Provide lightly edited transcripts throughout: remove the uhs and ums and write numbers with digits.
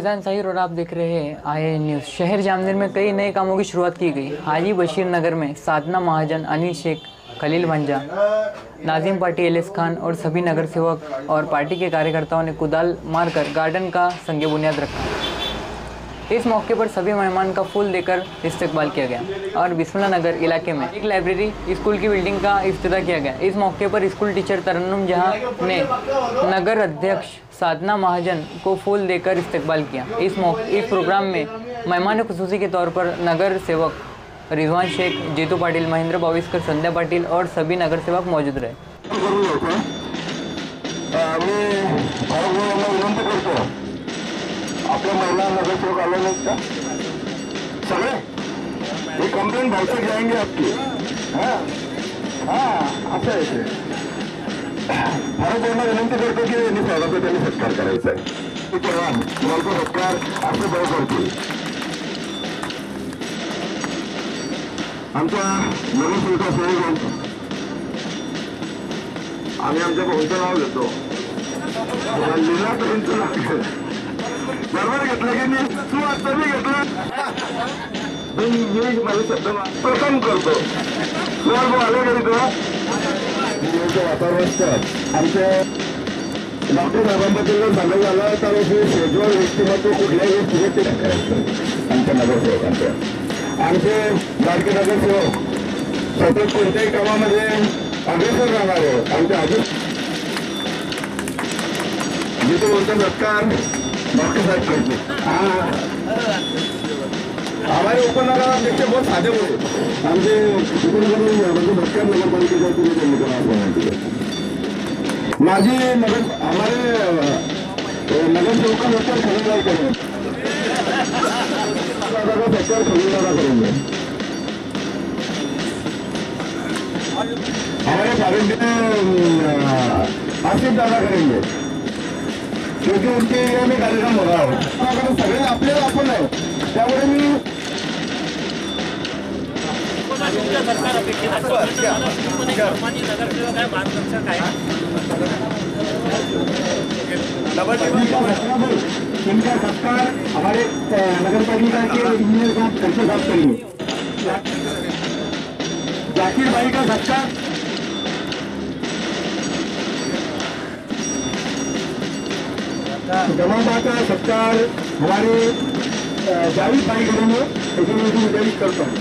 फैजान साहिर और आप देख रहे हैं आई न्यूज़। शहर जामनेर में कई नए कामों की शुरुआत की गई। हाजी बशीर नगर में साधना महाजन, अनिल शेख, खलील भंजा, नाजिम पार्टी, एलिस खान और सभी नगर सेवक और पार्टी के कार्यकर्ताओं ने कुदाल मारकर गार्डन का संगे बुनियाद रखा। इस मौके पर सभी मेहमान का फूल देकर इस्तकबाल किया गया और बिस्मिल्लाह नगर इलाके में एक लाइब्रेरी स्कूल की बिल्डिंग का इफ्तिताह किया गया। इस मौके पर स्कूल टीचर तरन्नुम जहां ने नगर अध्यक्ष साधना महाजन को फूल देकर इस्तकबाल किया। इस प्रोग्राम में मेहमान खुसूसी के तौर पर नगर सेवक रिजवान शेख, जीतू पाटिल, महेंद्र बाविस्कर, संध्या पाटिल और सभी नगर सेवक मौजूद रहे। आपल्या महिला नगरसेवक आले नाहीत का सगळे? हे कंप्लेंट भाषा जाएंगे आपकी। हाँ हाँ असं आहे ते। भारत विनंती करतो की यांनी स्वागत त्यांनी सत्कार करायचा आहे। जवान तुम्हाला सत्कार असे बरे करतील। आमच्या नगरसेवका सहयोग आम्ही आमच्या भाऊचं नाव घेतो। लीलापर्यंत बरोबर घेतलं की मी तू आता मी घेतलं मी माझे शब्द प्रथम करतो। तुम्हाला आले घरी तुला वातावरण आमच्या डॉक्टर साहेबांबद्दल जर सांगायचं झालं तर हे शेजवळ व्यक्तिमत्व कुठल्याही गोष्टीचे ते करायचं। आमच्या नगरसेवकांचं आमचे लाडके नगरसेवक सतत कोणत्याही कामामध्ये अग्रेसर राहणारे आमच्या अजून जिथे बोलतो सत्कार डॉक्टर साहब करते। हमारे उपनगराध्यक्ष बहुत साधे बोले आमचे म्हणजे भटक्या नगरपालिकेच्या माझी नगर हमारे नगरसेवका सत्कार खरीदार करेंगे सत्कार खरीदारा करेंगे। हमारे भारत आसिफ दादा करेंगे क्योंकि उनके एरिया में कार्यक्रम हो रहा है। सगळे आपल्याला आपण आहे त्यामुळे मी इनका सत्कार हमारे नगरपालिका के इंजीनियर साहब कैसे साफ करेंगे। जाकिर भाई का सत्कार जमादार का सत्कार हमारे जावेद भाई करेंगे। इसलिए गुजारिश करता हूँ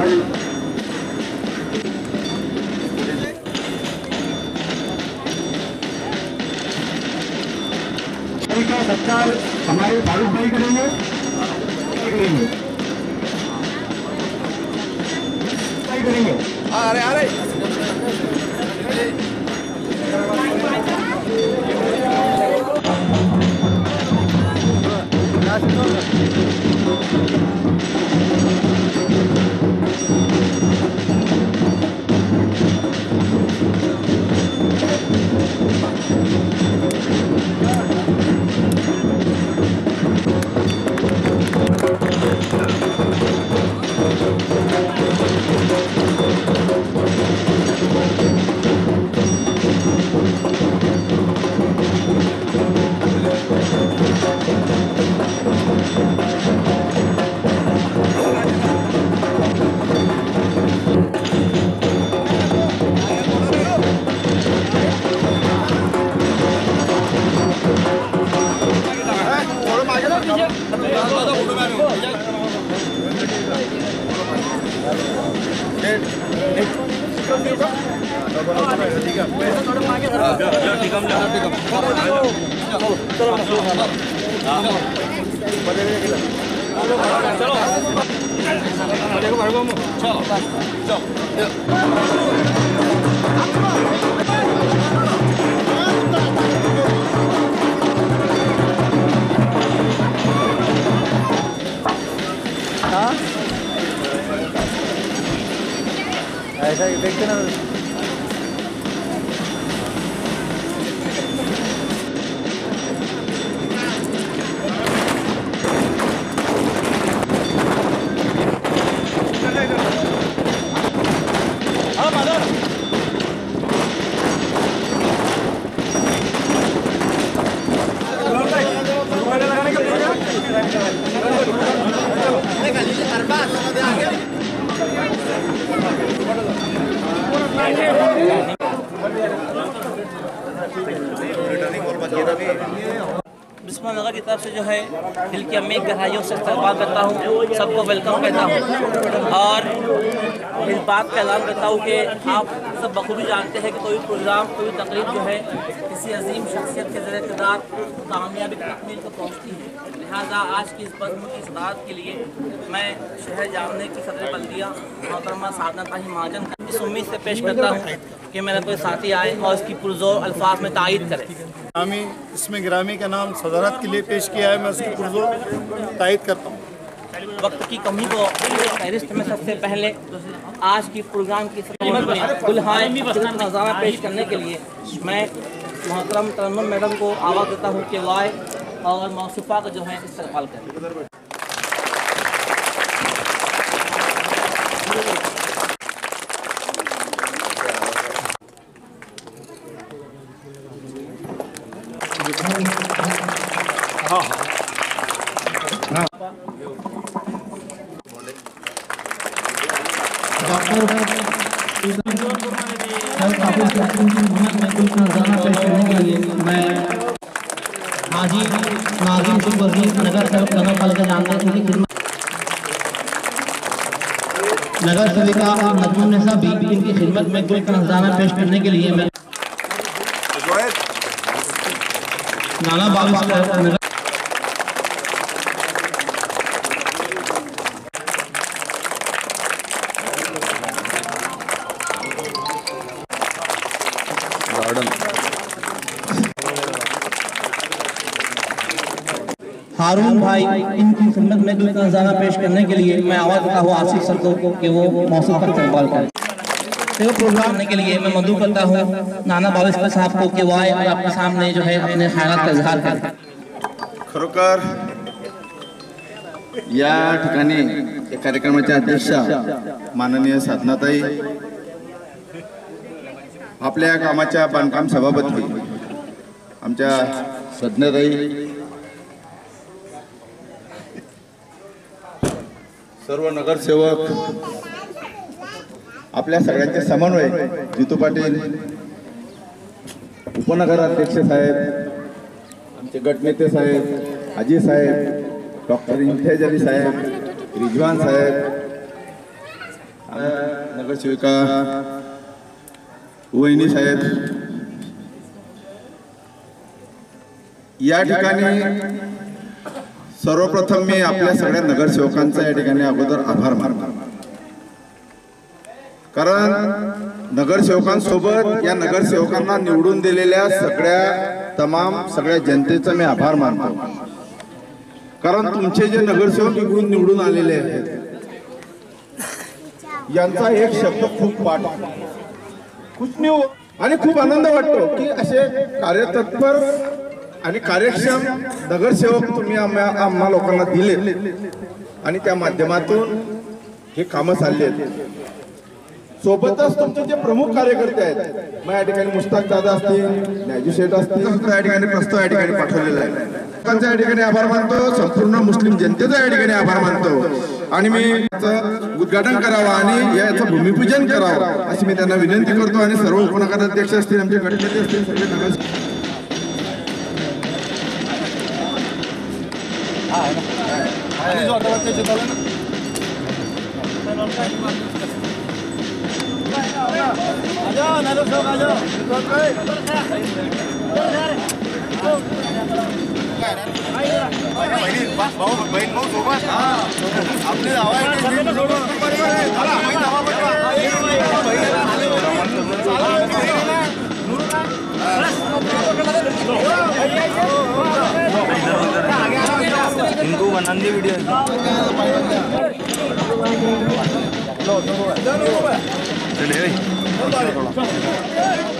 का सत्कार हमारे फारूक भाई करेंगे। अरे अरे ऐसा देखते ना बिस्मिल्लाह नगर की तरफ से जो है दिल की अम्मी गहराइयों से इस्तकबाल करता हूँ, सबको वेलकम कहता हूँ और इस बात का ऐलान करता हूँ कि आप सब बखूबी जानते हैं कि कोई प्रोग्राम कोई तकरीब जो है किसी अजीम शख्सियत के ज़रिए इक़्तिदार कामयाबी तकमील को पहुँचती है। लिहाजा आज की इस बज़्म की सदारत के लिए मैं शहर जामने की सदर बल्दिया मोहतरमा साधना ताही महाजन इस उम्मीद से पेश करता हूँ कि मेरा कोई साथी आए और इसकी पुरज़ोर अल्फाज में तायीद करे। इसमें ग्रामी का नाम सदारत के लिए पेश किया है, मैं उसकी पुरज़ोर तायीद करता हूँ। वक्त की कमी को फहरिस्त में सबसे पहले आज की प्रोग्राम की कीमत में गुलहार नज़ारा पेश करने के लिए मैं मोहतरम तरन्नुम मैडम को आवाज़ देता हूँ कि वो आए और मौसूफ़ा का जो है इस्तेमाल करें। मैं हाजी नाज़िम शुभ वज़ीर नगर सेवक नगर पालिका जानते हैं उनकी खिदमत नगर सेविका नजमुन निसा भी इनकी खिदमत में गुल का नजराना पेश करने के लिए मैं नाना बाबू हारून भाई इनकी खिदमत में गुल का नज़ारा पेश करने के लिए मैं आवाज़ देता हूँ आसिफ सर को कि वो मौसम पर इस्तेमाल करें। तो प्रोग्राम करने के लिए मैं मदू करता हूँ नाना बाविस्कर साहब को कि वो आए और आपके सामने जो है अपने ख्यालात का इजहार करें। खरोखर या ठिकाणी या कार्यक्रमाच्या अध्यक्षा माननीय साधनाताई, आपल्या कामाच्या बांधकाम सभापती आमच्या सज्ञताई, सर्व नगरसेवक, आपल्या सगळ्यांचे समन्वय जितू पाटील, उपनगराध्यक्ष साहेब, आमचे गटनेते साहेब, अजी साहेब, डॉक्टर इम्तियाज अली साहेब, रिजवान साहेब, नगरसेविका वहिनी साहेब, या ठिकाणी सर्वप्रथम मी आपल्या सगळ्या नगरसेवकांचा या ठिकाणी अगोदर आभार मानतो, कारण नगरसेवकांसोबत या नगरसेवकांना निवडून दिलेल्या सगळ्या जनतेचा मी आभार मानतो, कारण तुमचे जे नगरसेवक इकडून निवडून आलेले आहेत यांचा एक शब्द खूप पाठ कुछ नहीं आणि खूप आनंद वाटतो की असे कार्यतत्पर आणि कार्यक्षम नगरसेवक तुम्ही आम्हा लोकांना दिले आणि त्या माध्यमातून हे कामं चालले आहेत। सोबतच तुमचे जे प्रमुख कार्यकर्ते आहेत, मग या ठिकाणी मुश्ताक दादा असतील, नाजू शेठ असतील, या ठिकाणी प्रस्ताव या ठिकाणी पाठवलेला आहे, लोकांचा या ठिकाणी आभार मानतो, संपूर्ण मुस्लिम जनतेचा या ठिकाणी आभार मानतो आणि मी उद्घाटन करावं आणि याचं भूमिपूजन करावं अशी मी त्यांना विनंती करतो आणि सर्व उपनगराध्यक्ष असतील, आमचे गटनेते असतील, सगळे नगर इनको बनाने वीडियो चलिए